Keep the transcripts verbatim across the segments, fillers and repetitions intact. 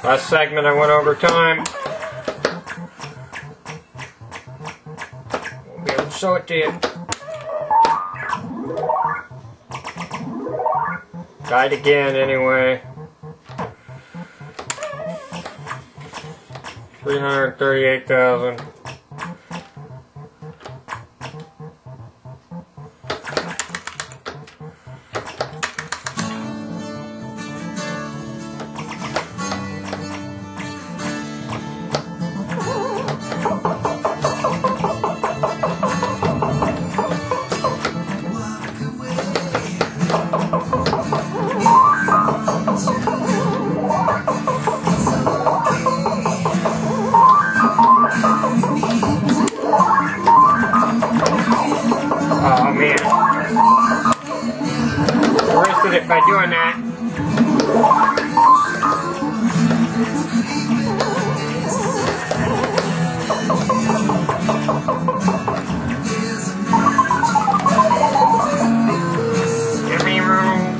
Last segment I went over time. Won't be able to show it to you. Tried again anyway. three hundred thirty-eight thousand. Oh man, I wasted it by doing that. Give me room.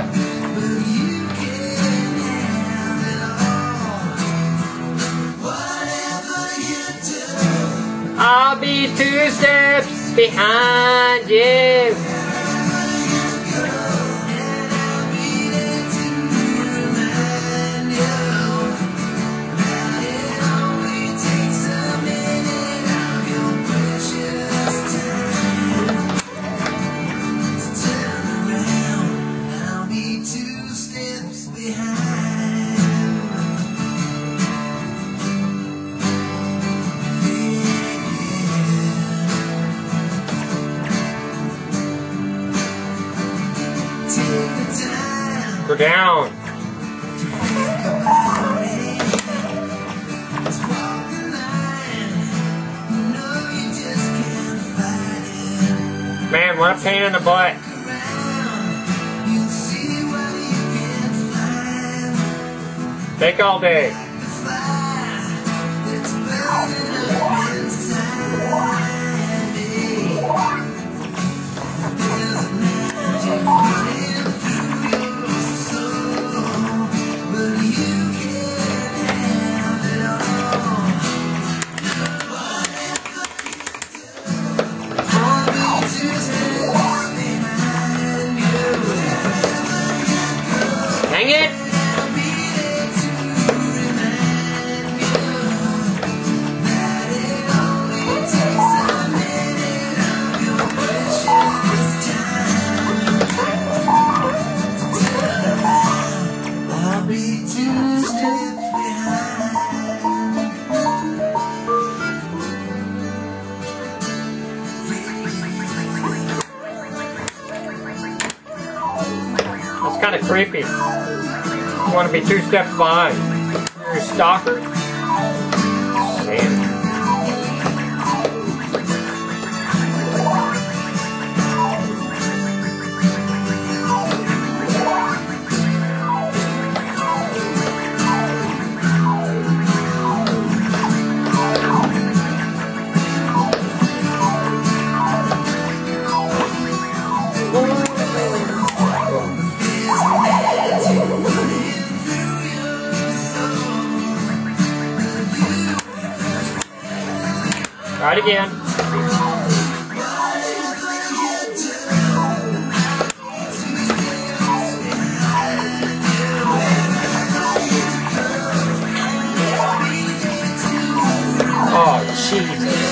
I'll be two steps behind you. Go down. Man, what a pain in the butt. Take all day. Dang it! I'll be two steps behind. That's kind of creepy. You want to be two steps behind. You're a stalker? Man. Try it again. Oh, Jesus.